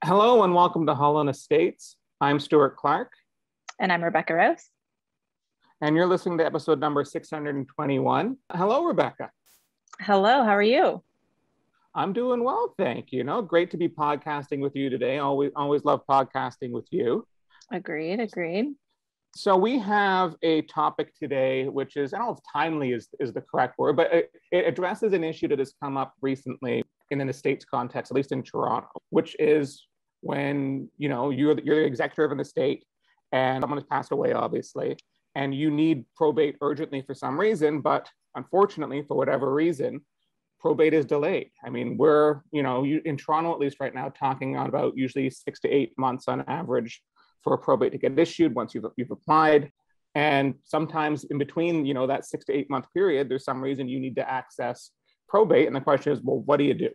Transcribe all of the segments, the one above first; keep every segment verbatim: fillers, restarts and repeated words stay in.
Hello and welcome to Holland Estates. I'm Stuart Clark. And I'm Rebecca Rouse. And you're listening to episode number six hundred twenty-one. Hello, Rebecca. Hello, how are you? I'm doing well, thank you. You know, great to be podcasting with you today. Always, always love podcasting with you. Agreed, agreed. So we have a topic today, which is, I don't know if timely is, is the correct word, but it, it addresses an issue that has come up recently in an estates context, at least in Toronto, which is when, you know, you're the, you're the executor of an estate and someone has passed away, obviously, and you need probate urgently for some reason, but unfortunately, for whatever reason, probate is delayed. I mean, we're, you know, you, in Toronto, at least right now, talking about usually six to eight months on average for a probate to get issued once you've, you've applied. And sometimes in between, you know, that six to eight month period, there's some reason you need to access probate. And the question is, well, what do you do?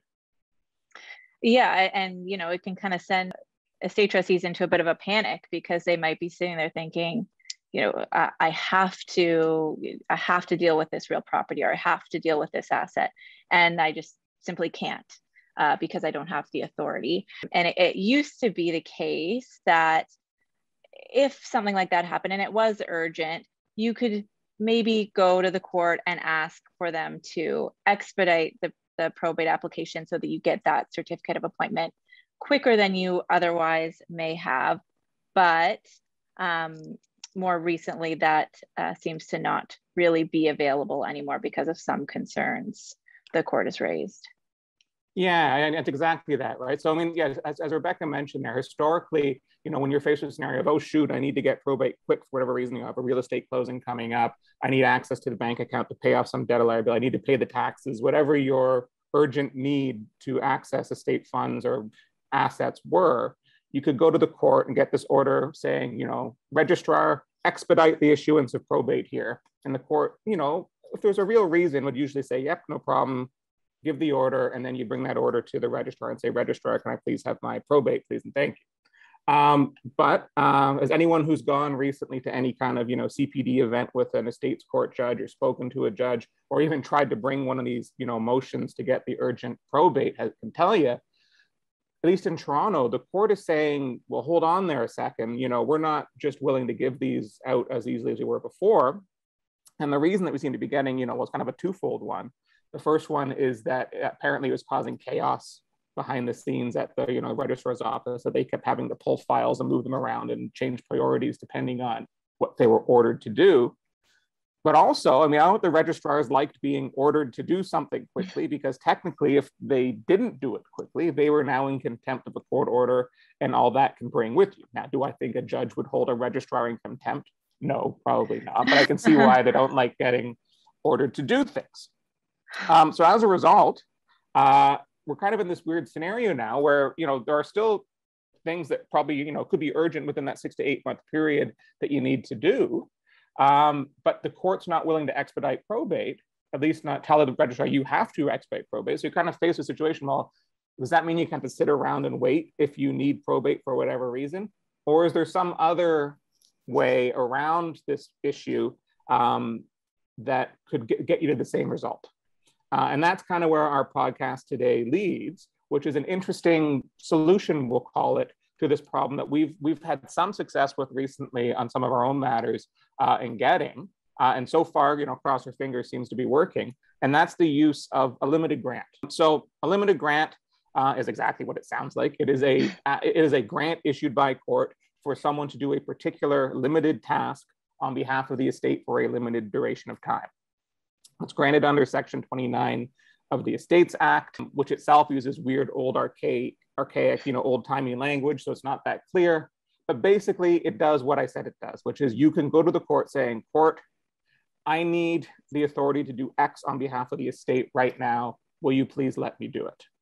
Yeah, and you know, it can kind of send estate trustees into a bit of a panic because they might be sitting there thinking, you know, I, I have to, I have to deal with this real property, or I have to deal with this asset, and I just simply can't uh, because I don't have the authority. And it, it used to be the case that if something like that happened and it was urgent, you could maybe go to the court and ask for them to expedite the the probate application so that you get that certificate of appointment quicker than you otherwise may have. But um, more recently, that uh, seems to not really be available anymore because of some concerns the court has raised. Yeah, and it's exactly that, right? So, I mean, yeah, as, as Rebecca mentioned there, historically, you know, when you're faced with a scenario of, oh, shoot, I need to get probate quick for whatever reason, you have a real estate closing coming up, I need access to the bank account to pay off some debt or liability, I need to pay the taxes, whatever your urgent need to access estate funds or assets were, you could go to the court and get this order saying, you know, registrar, expedite the issuance of probate here. And the court, you know, if there's a real reason, would usually say, yep, no problem, give the order, and then you bring that order to the registrar and say, registrar, can I please have my probate, please, and thank you. Um, but um, as anyone who's gone recently to any kind of, you know, C P D event with an estates court judge or spoken to a judge, or even tried to bring one of these, you know, motions to get the urgent probate, I can tell you, at least in Toronto, the court is saying, well, hold on there a second, you know, we're not just willing to give these out as easily as we were before. And the reason that we seem to be getting, you know, was kind of a twofold one. The first one is that apparently it was causing chaos behind the scenes at the, you know, registrar's office, that they kept having to pull files and move them around and change priorities depending on what they were ordered to do. But also, I mean, I don't think the registrars liked being ordered to do something quickly, because technically, if they didn't do it quickly, they were now in contempt of a court order and all that can bring with you. Now, do I think a judge would hold a registrar in contempt? No, probably not. But I can see why they don't like getting ordered to do things. Um, so as a result, uh, we're kind of in this weird scenario now where, you know, there are still things that probably, you know, could be urgent within that six to eight month period that you need to do. Um, but the court's not willing to expedite probate, at least not tell the registrar you have to expedite probate. So you kind of face a situation, well, does that mean you have to sit around and wait if you need probate for whatever reason? Or is there some other way around this issue um, that could get, get you to the same result? Uh, and that's kind of where our podcast today leads, which is an interesting solution, we'll call it, to this problem that we've we've had some success with recently on some of our own matters uh, in getting. Uh, and so far, you know, cross our fingers, seems to be working. And that's the use of a limited grant. So a limited grant uh, is exactly what it sounds like. It is a uh, it is a grant issued by court for someone to do a particular limited task on behalf of the estate for a limited duration of time. It's granted under Section twenty-nine of the Estates Act, which itself uses weird old archaic, archaic, you know, old-timey language, so it's not that clear. But basically, it does what I said it does, which is you can go to the court saying, court, I need the authority to do X on behalf of the estate right now. Will you please let me do it?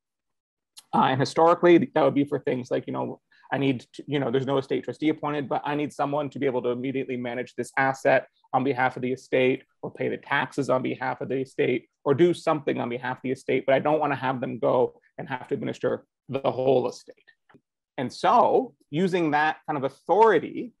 Uh, and historically, that would be for things like, you know, I need to, you know, there's no estate trustee appointed, but I need someone to be able to immediately manage this asset on behalf of the estate, or pay the taxes on behalf of the estate, or do something on behalf of the estate, but I don't want to have them go and have to administer the whole estate. And so using that kind of authority,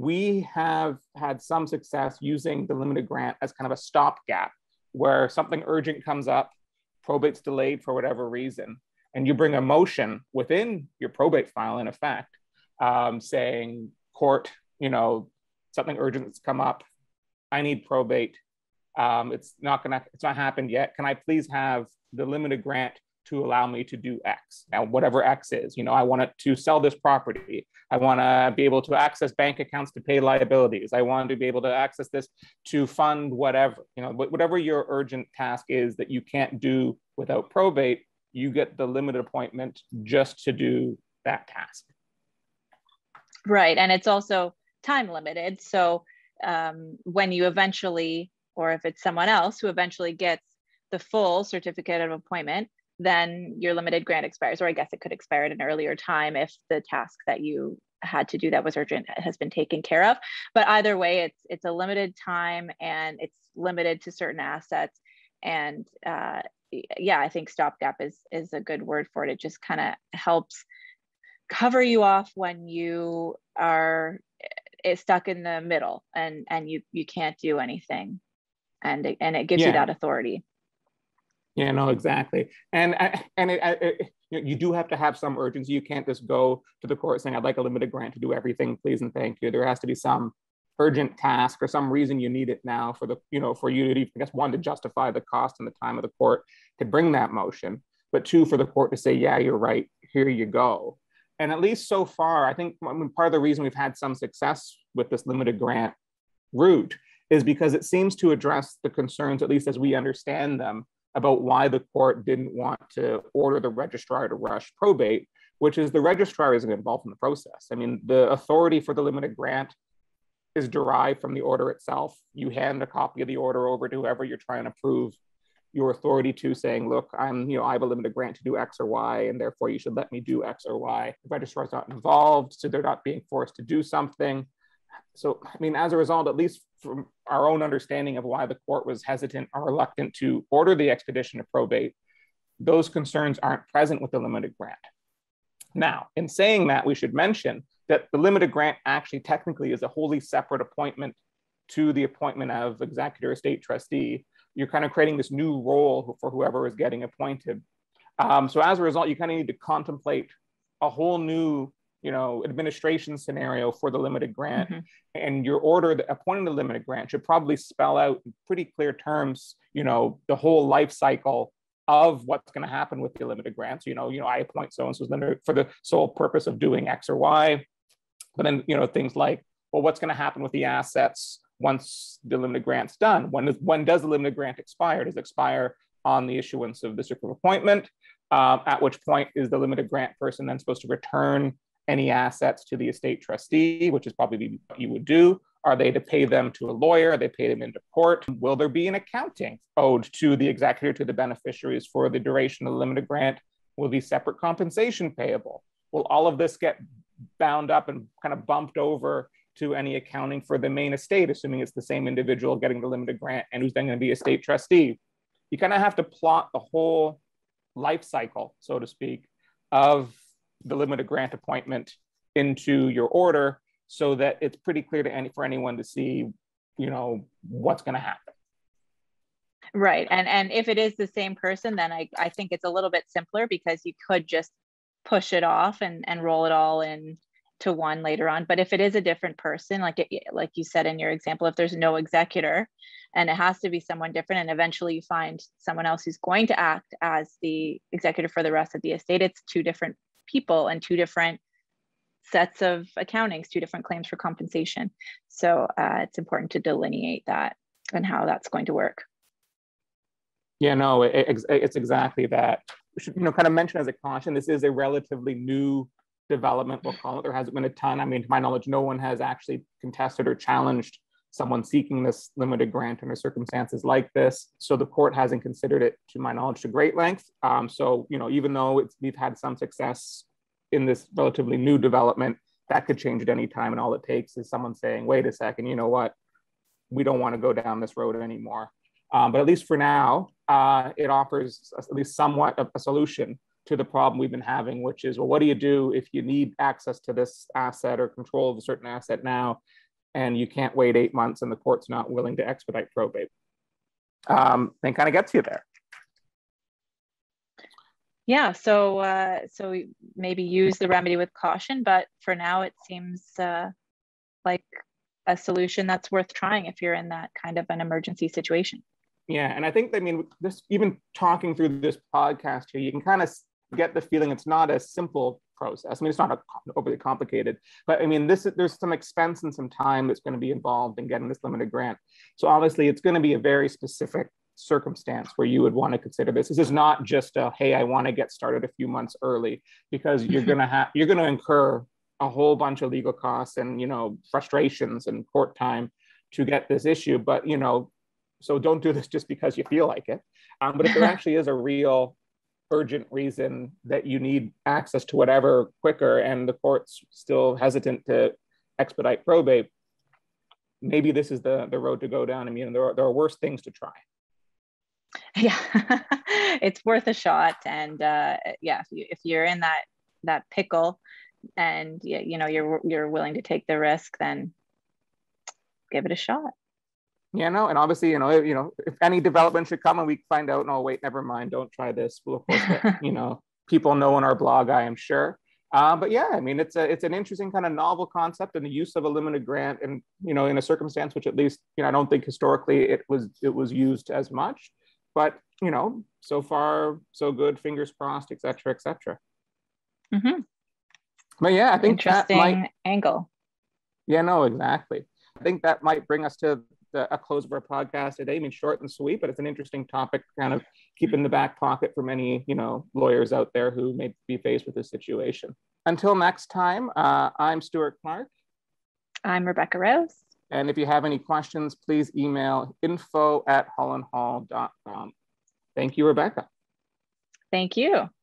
we have had some success using the limited grant as kind of a stopgap where something urgent comes up, probate's delayed for whatever reason, and you bring a motion within your probate file, in effect, um, saying, court, you know, something urgent has come up, I need probate. Um, it's not gonna, it's not happened yet. Can I please have the limited grant to allow me to do X? Now, whatever X is, you know, I want it to sell this property. I want to be able to access bank accounts to pay liabilities. I want to be able to access this to fund whatever, you know, whatever your urgent task is that you can't do without probate, you get the limited appointment just to do that task. Right, and it's also time limited. So um, when you eventually, or if it's someone else who eventually gets the full certificate of appointment, then your limited grant expires, or I guess it could expire at an earlier time if the task that you had to do that was urgent has been taken care of. But either way, it's it's a limited time and it's limited to certain assets. And uh, yeah, I think stopgap is is a good word for it. It just kind of helps cover you off when you are stuck in the middle and and you you can't do anything, and it, and it gives yeah. you that authority. Yeah, no, exactly. And and it, it, you do have to have some urgency. You can't just go to the court saying, I'd like a limited grant to do everything, please and thank you. There has to be some urgent task or some reason you need it now for the, you know, for you to, I guess, one, to justify the cost and the time of the court to bring that motion, but two, for the court to say, yeah, you're right, here you go. And at least so far, I think I mean, part of the reason we've had some success with this limited grant route is because it seems to address the concerns, at least as we understand them, about why the court didn't want to order the registrar to rush probate, which is the registrar isn't involved in the process. I mean, the authority for the limited grant is derived from the order itself. You hand a copy of the order over to whoever you're trying to prove your authority to, saying, look, I'm, you know, I have a limited grant to do X or Y, and therefore you should let me do X or Y. The registrar is not involved, so they're not being forced to do something. So, I mean, as a result, at least from our own understanding of why the court was hesitant or reluctant to order the expedition of probate, those concerns aren't present with the limited grant. Now, in saying that, we should mention that the limited grant actually technically is a wholly separate appointment to the appointment of executor estate trustee. You're kind of creating this new role for whoever is getting appointed. Um, so as a result, you kind of need to contemplate a whole new, you know, administration scenario for the limited grant. Mm-hmm. And your order that appointing the limited grant should probably spell out in pretty clear terms, you know, the whole life cycle of what's going to happen with the limited grant. So, you know, you know, I appoint so-and-so's limited for the sole purpose of doing X or Y. But then, you know, things like, well, what's going to happen with the assets once the limited grant's done? When, is, when does the limited grant expire? Does it expire on the issuance of the certificate of appointment? Um, at which point is the limited grant person then supposed to return any assets to the estate trustee, which is probably what you would do? Are they to pay them to a lawyer? Are they pay them into court? Will there be an accounting owed to the executor, to the beneficiaries for the duration of the limited grant? Will be separate compensation payable? Will all of this get bound up and kind of bumped over to any accounting for the main estate, assuming it's the same individual getting the limited grant and who's then going to be estate trustee? You kind of have to plot the whole life cycle, so to speak, of the limited grant appointment into your order so that it's pretty clear to any for anyone to see, you know, what's going to happen. Right. And and if it is the same person, then I, I think it's a little bit simpler because you could just push it off and, and roll it all in to one later on. But if it is a different person, like it, like you said in your example, if there's no executor and it has to be someone different, and eventually you find someone else who's going to act as the executor for the rest of the estate, it's two different people and two different sets of accountings, two different claims for compensation. So uh, it's important to delineate that and how that's going to work. Yeah, no, it, it's exactly that. We should, you know, kind of mention as a caution, this is a relatively new development, we'll call it. There hasn't been a ton. I mean, to my knowledge, no one has actually contested or challenged someone seeking this limited grant under circumstances like this. So the court hasn't considered it, to my knowledge, to great length. Um, so, you know, even though it's, we've had some success in this relatively new development, that could change at any time. And all it takes is someone saying, wait a second, you know what, we don't want to go down this road anymore. Um, but at least for now, uh, it offers at least somewhat of a solution to the problem we've been having, which is, well, what do you do if you need access to this asset or control of a certain asset now, and you can't wait eight months and the court's not willing to expedite probate? Um, then kind of gets you there. Yeah, so uh, so maybe use the remedy with caution, but for now it seems uh, like a solution that's worth trying if you're in that kind of an emergency situation. Yeah, and I think, I mean, this, even talking through this podcast here, you can kind of get the feeling it's not a simple process. I mean, it's not a, overly complicated, but I mean, this there's some expense and some time that's going to be involved in getting this limited grant. So obviously, it's going to be a very specific circumstance where you would want to consider this. This is not just a, hey, I want to get started a few months early, because you're going to have you're going to incur a whole bunch of legal costs and, you know, frustrations and court time to get this issue. But, you know, so don't do this just because you feel like it. Um, but if there actually is a real urgent reason that you need access to whatever quicker and the court's still hesitant to expedite probate, maybe this is the, the road to go down. I mean, there are, there are worse things to try. Yeah, it's worth a shot. And uh, yeah, if, you, if you're in that that pickle and you know you're you're willing to take the risk, then give it a shot. Yeah, no, and obviously, you know, you know, if any development should come and we find out, no, wait, never mind, don't try this. We'll, of course, let, you know, people know on our blog, I am sure. Uh, but yeah, I mean, it's a it's an interesting kind of novel concept, and the use of a limited grant, and you know, in a circumstance which, at least, you know, I don't think historically it was it was used as much. But, you know, so far so good. Fingers crossed, et cetera, et cetera. Mm-hmm. But yeah, I think interesting that might, angle. Yeah, no, exactly. I think that might bring us to the, a close of our podcast today. I mean, short and sweet, but it's an interesting topic, kind of keep in the back pocket for many, you know, lawyers out there who may be faced with this situation. Until next time, uh, I'm Stuart Clark. I'm Rebecca Rose. And if you have any questions, please email info at hollandhall dot com. Thank you, Rebecca. Thank you.